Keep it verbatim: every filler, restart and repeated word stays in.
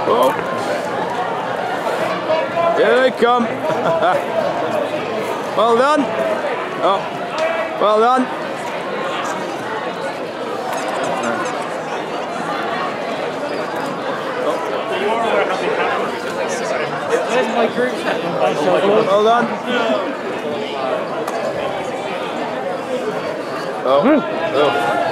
Oh. Here they come. Well done. Oh. Well done. Where's my group chat? Well done. Oh. Oh.